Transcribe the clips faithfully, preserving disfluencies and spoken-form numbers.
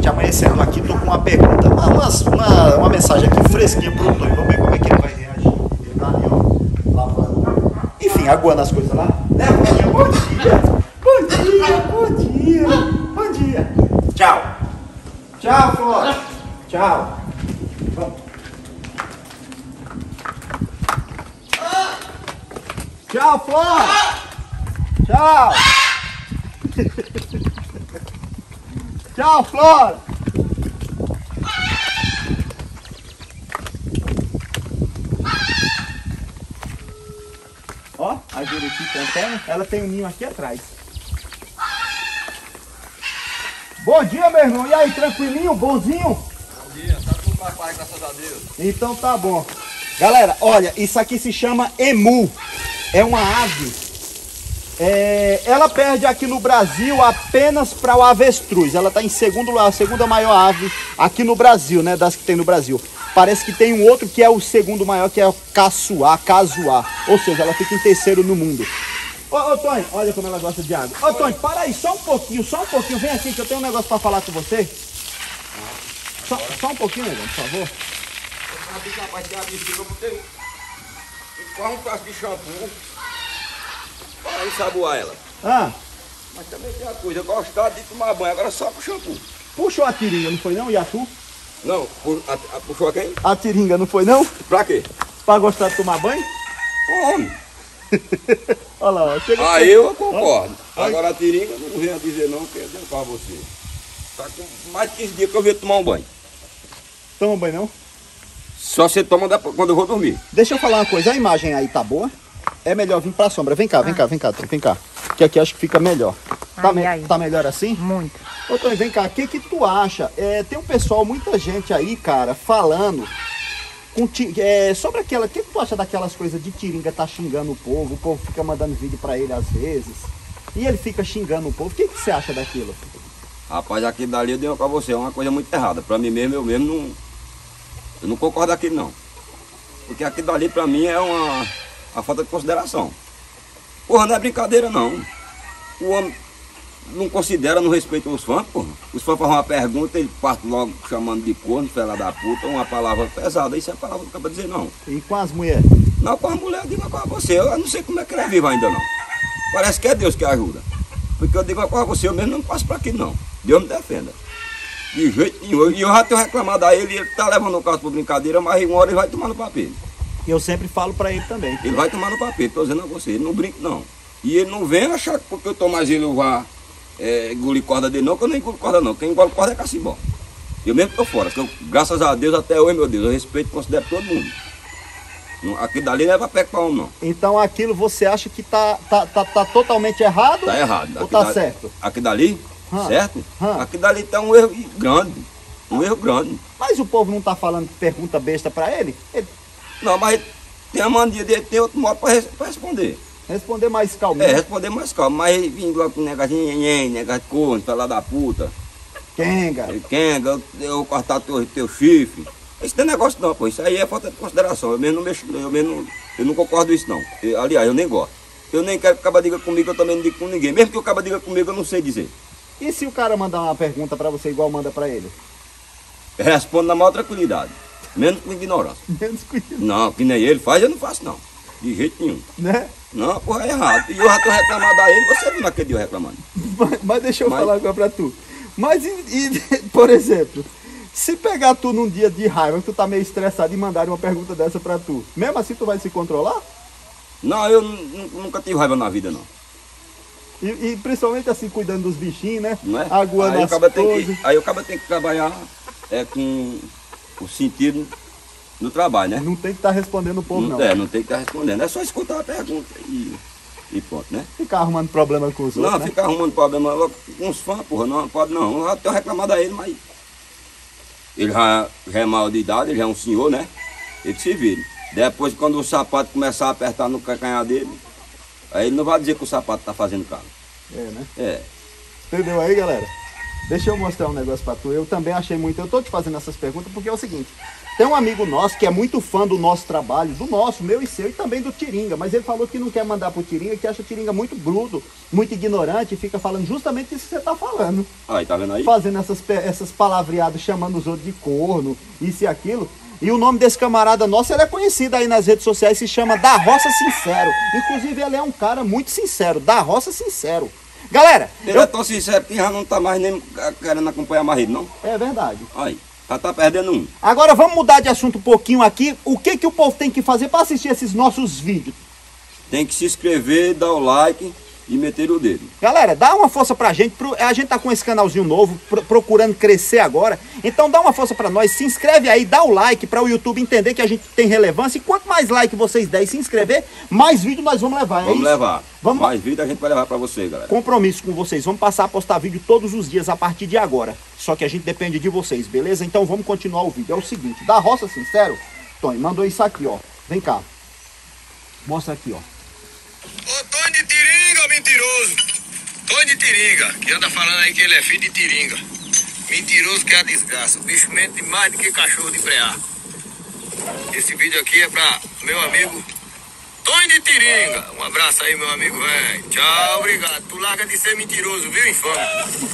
gente, amanhecendo aqui, tô com uma pergunta, uma, uma, uma mensagem aqui fresquinha pro Tonho. Vamos ver como é que ele vai reagir. Ele tá ali, ó, lavando. Enfim, aguando as coisas lá. Né, Flória? Bom dia! Bom dia, bom dia, bom dia. Tchau. Tchau, Flória. Tchau. Vamos. Tchau, Flória. Tchau. Tchau, Flora! Ó, a Juruti Cantena, ela tem um ninho aqui atrás. Bom dia, meu irmão. E aí, tranquilinho? Bonzinho? Bom dia, tá tudo na paz, graças a Deus. Então tá bom. Galera, olha, isso aqui se chama emu. É uma ave. É, ela perde aqui no Brasil apenas para o avestruz. Ela está em segundo lugar, a segunda maior ave aqui no Brasil, né? Das que tem no Brasil. Parece que tem um outro que é o segundo maior, que é o caçuá, casuá. Ou seja, ela fica em terceiro no mundo. Ô, ô Tony, olha como ela gosta de água. Ô Tony, para aí, só um pouquinho, só um pouquinho. Vem aqui que eu tenho um negócio para falar com você. Só, só um pouquinho, negão, por favor. Rapaz, tem a bexiga, eu botei quase um tacho de shampoo para ensaboar ela. Ah. Mas também tem uma coisa, eu gostava de tomar banho, agora só com shampoo. Puxou a tiringa, não foi não, Iatu? Não, pu- a, a, puxou quem? A tiringa, não foi não? Pra quê? Pra gostar de tomar banho? Homem. Olha lá, ó. Chega Aí eu concordo. Ó. Agora a tiringa, não venha dizer não, que eu dei pra você. Tá com mais de quinze dias que eu venho tomar um banho. Toma banho não? Só você toma depois, quando eu vou dormir. Deixa eu falar uma coisa, a imagem aí tá boa? É melhor vir pra sombra. Vem cá, vem cá, vem cá, Tony, vem cá. Que aqui acho que fica melhor. Tá, Ai, me- ai. tá melhor assim? Muito. Ô Tony, vem cá, o que que tu acha? É, tem um pessoal, muita gente aí, cara, falando com ti- é, sobre aquela... O que que tu acha daquelas coisas de tiringa tá xingando o povo? O povo fica mandando vídeo pra ele às vezes. E ele fica xingando o povo. O que que você acha daquilo? Rapaz, aquilo dali eu dei uma pra você, é uma coisa muito errada. Pra mim mesmo, eu mesmo não... Eu não concordo com aquilo não. Porque aquilo dali pra mim é uma, uma falta de consideração. Porra, não é brincadeira não. O homem não considera, não respeita os fãs, porra. Os fãs fazem uma pergunta, ele parte logo chamando de corno, fela da puta, uma palavra pesada. Isso é palavra que eu pra dizer não. E com as mulheres? Não, com as mulheres eu digo uma coisa a você, eu não sei como é que ele é vivo ainda não. Parece que é Deus que ajuda. Porque eu digo uma coisa a você, eu mesmo não passo pra aquilo não. Deus me defenda. De jeito nenhum. E eu já tenho reclamado a ele, ele tá levando o caso por brincadeira, mas uma hora ele vai tomar no papel. Eu sempre falo pra ele também. Ele vai tomar no papel, tô dizendo a você, ele não brinca não. E ele não vem achar que porque eu tô mais ele eu vá é, engolir corda dele não, que eu não engulo corda não. Quem engole corda é cacimbó. Eu mesmo tô fora, que eu, graças a Deus até hoje, meu Deus, eu respeito e considero todo mundo. Não, aqui dali não é pra pé pra homem não. Então aquilo você acha que tá, tá, tá, tá totalmente errado? Tá errado. Ou Aqui tá da- certo? Aqui dali, Hã? certo? Hã? Aqui dali tá um erro grande. Um erro grande. Mas o povo não tá falando pergunta besta pra ele? Ele Não, mas tem a mania dele, tem outro modo para responder. responder mais É, calminho. responder mais calmo, mas vindo lá com negadinho, negado de corno, falar da puta, Kenga. quenga, eu, eu cortar teu, teu chifre. Isso não é negócio não, pô, isso aí é falta de consideração. Eu mesmo não mexo, eu mesmo não, eu não concordo com isso não. Eu, aliás, eu nem gosto. Eu nem quero que o caba diga comigo, eu também não digo com ninguém. Mesmo que o caba diga comigo, eu não sei dizer. E se o cara mandar uma pergunta pra você igual manda pra ele? Eu respondo na maior tranquilidade, menos com ignorância. Menos cuidado, Não, que nem ele faz, eu não faço não. De jeito nenhum. né? Não, porra, é errado. E eu já tô reclamando a ele, você viu naquele dia eu reclamando. Mas, mas deixa eu Mas- falar uma coisa pra tu. Mas, e, e, por exemplo, se pegar tu num dia de raiva, tu tá meio estressado e mandarem uma pergunta dessa pra tu, mesmo assim tu vai se controlar? Não, eu nu- nunca tive raiva na vida não. E, e principalmente assim, cuidando dos bichinhos, né? Não é? Aguando aí, o as caba tem coisas. que, aí o caba tem que trabalhar é, com o sentido no trabalho, né? Não tem que estar respondendo o povo, não. Não, é, não tem que estar respondendo. É só escutar a pergunta e, e pronto, né? Ficar arrumando problema com os Não, outros, né? ficar arrumando problema logo com os fãs, porra, não pode não. Eu já tenho reclamado a ele, mas ele já, já é mal de idade, ele já é um senhor, né? Ele se vira. Depois, quando o sapato começar a apertar no calcanhar dele, aí ele não vai dizer que o sapato tá fazendo calo. É, né? É. Entendeu aí, galera? Deixa eu mostrar um negócio pra tu. Eu também achei muito... Eu tô te fazendo essas perguntas porque é o seguinte. Tem um amigo nosso que é muito fã do nosso trabalho, do nosso, meu e seu, e também do Tiringa, mas ele falou que não quer mandar pro Tiringa, que acha o Tiringa muito bruto, muito ignorante, e fica falando justamente isso que você tá falando. Aí, tá vendo aí? Fazendo essas, essas palavreadas, chamando os outros de corno, isso e aquilo. E o nome desse camarada nosso, ele é conhecido aí nas redes sociais, se chama Da Roça Sincero. Inclusive, ele é um cara muito sincero, Da Roça Sincero. Galera, ele eu... é tão sincero que já não tá mais nem querendo acompanhar marido, não? É verdade. Aí, já tá perdendo um. Agora vamos mudar de assunto um pouquinho aqui. O que que o povo tem que fazer para assistir esses nossos vídeos? Tem que se inscrever, dar o like e meter o dedo. Galera, dá uma força pra gente. A gente tá com esse canalzinho novo, procurando crescer agora. Então dá uma força pra nós, se inscreve aí, dá o like para o YouTube entender que a gente tem relevância. E quanto mais like vocês derem e se inscrever, mais vídeo nós vamos levar. Vamos é levar. Vamos... Mais vídeo a gente vai levar pra vocês, galera. Compromisso com vocês. Vamos passar a postar vídeo todos os dias a partir de agora. Só que a gente depende de vocês, beleza? Então vamos continuar o vídeo. É o seguinte, Da Roça Sincero, Tony, mandou isso aqui, ó. Vem cá. Mostra aqui, ó. Ô, Tony de Tiringa, mentiroso. Tony de Tiringa, que anda falando aí que ele é filho de Tiringa. Mentiroso que é a desgraça. O bicho mente mais do que cachorro de preá. Esse vídeo aqui é pra meu amigo Tony de Tiringa. Um abraço aí, meu amigo, velho. Tchau, obrigado. Tu larga de ser mentiroso, viu, infame?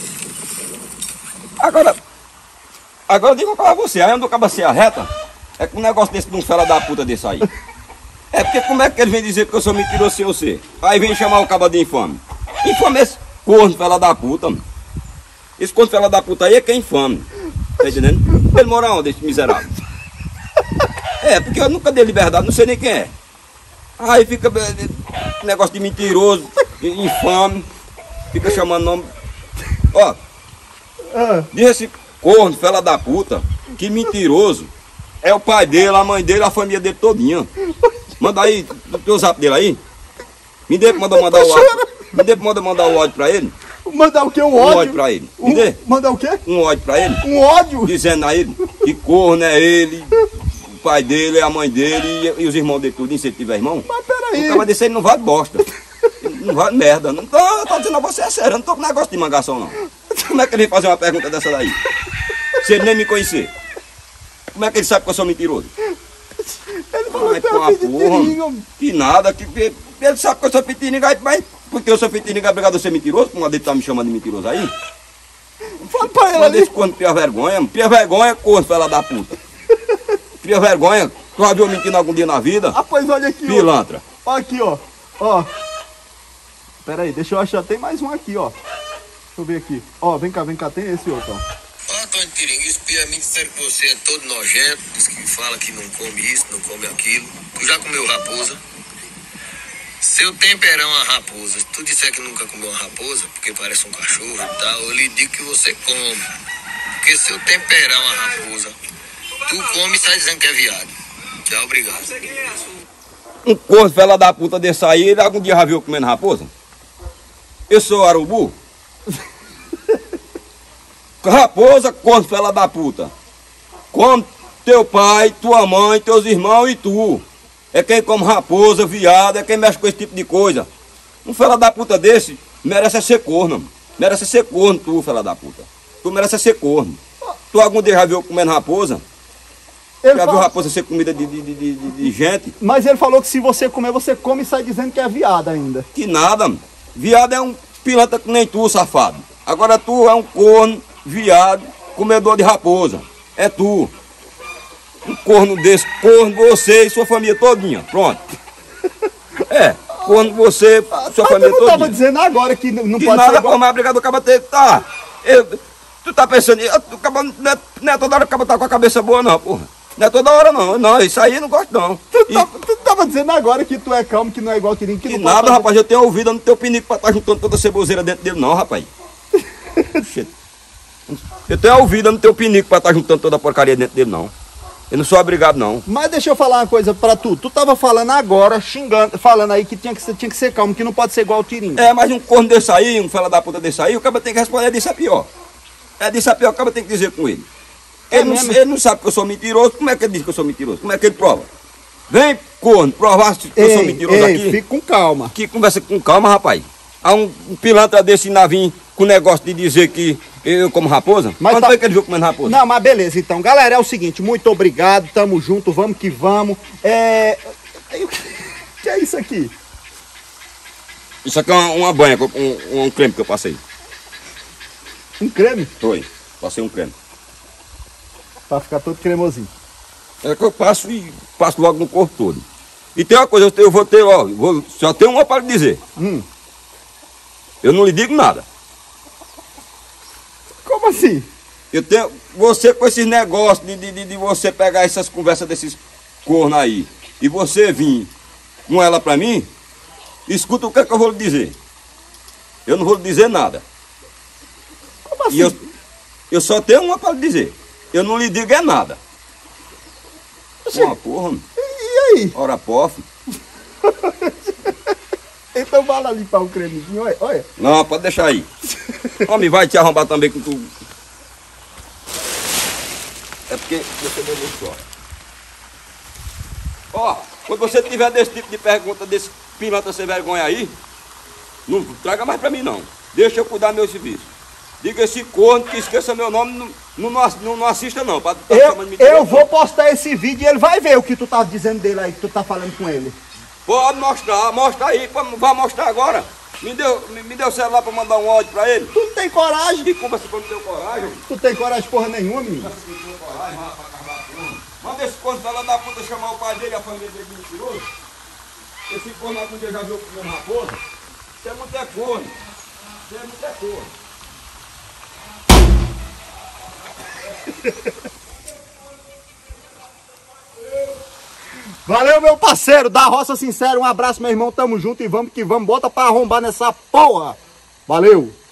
Agora, agora eu digo pra você, aí onde o cabo se arreta, é com um negócio desse de um fela da puta desse aí. É porque como é que ele vem dizer que eu sou mentiroso sem eu ser? Aí vem chamar o cabo de infame. Infame esse corno fela da puta, mano. Esse corno fela da puta aí é que é infame. Tá entendendo? Ele mora onde, esse miserável? É, porque eu nunca dei liberdade, não sei nem quem é. Aí fica negócio de mentiroso, infame, fica chamando nome. Ó, diz esse corno fela da puta que mentiroso é o pai dele, a mãe dele, a família dele todinha. Manda aí, o teu zap dele aí. Me dê pra mandar, mandar o ódio. Me dê pra mandar, mandar o ódio pra ele. Mandar o quê? Um Um ódio? ódio pra ele. Me Um, dê. mandar o quê? Um ódio pra ele. Um ódio? Dizendo a ele que corno é ele, o pai dele, a mãe dele e, e os irmãos dele tudo, se ele tiver irmão. Mas peraí. O cara desse aí não vale bosta. Não vale merda. Não tô, eu tô dizendo a você, é sério, eu não tô com negócio de mangação não. Como é que ele vem fazer uma pergunta dessa daí? Se ele nem me conhecer. Como é que ele sabe que eu sou mentiroso? Ele falou Ai, que pô, é filho de porra, Tiringa. que nada, que, que ele sabe que eu sou pitininga, mas porque eu sou pitininga é obrigado a ser mentiroso, como a dele tá me chamando de mentiroso aí. Fala pra ele Mas ali. esse corno pia vergonha, pia vergonha, corno, fela da puta. Pia vergonha, tu já viu eu mentindo algum dia na vida? Ah, pois olha aqui, ó. Pilantra. Ó aqui, ó. Ó. Pera aí, deixa eu achar. Tem mais um aqui, ó. Deixa eu ver aqui. Ó, vem cá, vem cá. Tem esse outro, ó. Ó, Tony de Tiringa, espia me disseram que você é todo nojento. Diz que fala que não come isso, não come aquilo. Tu já comeu raposa? Seu temperão é uma raposa. Se tu disser que nunca comeu uma raposa, porque parece um cachorro e tal, eu lhe digo que você come. Porque seu temperão é uma raposa. Tu come e sai dizendo que é viado. Tchau, obrigado. Um corno, fela da puta desse aí, ele algum dia já viu comendo raposa? Eu sou arubu? Raposa, corno, fela da puta. Come teu pai, tua mãe, teus irmãos e tu. É quem come raposa, viado, é quem mexe com esse tipo de coisa. Um fela da puta desse merece ser corno. Merece ser corno, tu, fela da puta. Tu merece ser corno. Tu algum dia já viu comendo raposa? Ele Já fala- viu raposa ser comida de, de, de, de, de gente? Mas ele falou que se você comer, você come e sai dizendo que é viado ainda. Que nada, mano. Viado é um pilantra que nem tu, safado. Agora tu é um corno, viado, comedor de raposa. É tu. Um corno desse, corno você e sua família todinha. Pronto. É, corno você, sua Mas família tu não tava todinha. dizendo agora que não não Que pode nada, ser igual... como é obrigado o cabo ter. Tá. Eu, tu tá pensando, eu, o cabo, não, é, não é toda hora que o cabo tá com a cabeça boa, não, porra. Não é toda hora, não. Não, isso aí eu não gosto, não. Tu, E- tava, tu tava dizendo agora que tu é calmo, que não é igual Tiringa, que, Que não pode nada, fazer- rapaz, eu tenho ouvido no teu pinico pra estar juntando toda a ceboseira dentro dele, não, rapaz. Oxê. Eu tenho ouvido no teu pinico pra estar juntando toda a porcaria dentro dele, não. Eu não sou obrigado, não. Mas deixa eu falar uma coisa pra tu. Tu tava falando agora, xingando, falando aí que tinha que ser, tinha que ser calmo, que não pode ser igual o Tiringa. É, mas um corno desse aí, um fela da puta desse aí, o cara tem que responder, disso é pior. É disso é pior, o cara tem que dizer com ele. É Ele, não, mesmo? ele não sabe que eu sou mentiroso, como é que ele diz que eu sou mentiroso? Como é que ele prova? Vem, corno, provar se eu sou mentiroso ei, aqui. fica com calma. Que conversa com calma, rapaz. Há um, um pilantra desse navio com negócio de dizer que Eu como raposa? Mas Quando tá- foi que ele viu comendo raposa? Não, mas beleza, então. Galera, é o seguinte, muito obrigado, tamo junto, vamos que vamos. É... O que é isso aqui? Isso aqui é uma, uma banha, um, um creme que eu passei. Um creme? Foi, passei um creme. Pra ficar todo cremosinho. É que eu passo e passo logo no corpo todo. E tem uma coisa, eu, te- eu vou ter, ó, vou, só tenho uma para lhe dizer. Hum. Eu não lhe digo nada. Como assim? Eu tenho, você com esses negócios de, de, de- de você pegar essas conversas desses cornos aí e você vir com ela pra mim, escuta o que é que eu vou lhe dizer. Eu não vou lhe dizer nada. Como assim? E eu, eu só tenho uma para lhe dizer. Eu não lhe digo é nada. Oxi. Uma porra, mano. E aí? Ora pof. Então vai lá limpar o cremezinho, olha, olha. Não, pode deixar aí. Homem, vai te arrombar também com tu. É porque você deu muito só. Ó, quando você tiver desse tipo de pergunta, desse pilantra sem vergonha aí, não traga mais pra mim não. Deixa eu cuidar do meu serviço. Diga esse corno que esqueça meu nome, não, não, não, não assista não. Pra, pra Eu, chamar de eu mentiroso, vou não. postar esse vídeo e ele vai ver o que tu tá dizendo dele aí, que tu tá falando com ele. Pode mostrar, mostra aí, pode- vai mostrar agora. Me deu, me, me deu o celular pra mandar um áudio pra ele. Tu não tem coragem? Que conversa quando deu coragem? Tu tem coragem porra nenhuma, menino? Manda esse corno pra lá da puta chamar o pai dele e a família dele de mentiroso. Esse corno algum dia já viu comendo raposa? Isso é muito é corno. Isso é muito é corno. Valeu, meu parceiro, da Roça Sincera, um abraço, meu irmão, tamo junto e vamos que vamos, bota pra arrombar nessa porra. Valeu!